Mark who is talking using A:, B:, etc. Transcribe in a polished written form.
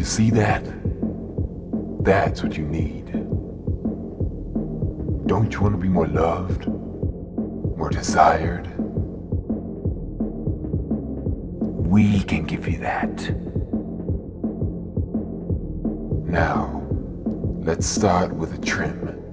A: See that? That's what you need. Don't you want to be more loved? More desired? We can give you that. Now, let's start with a trim.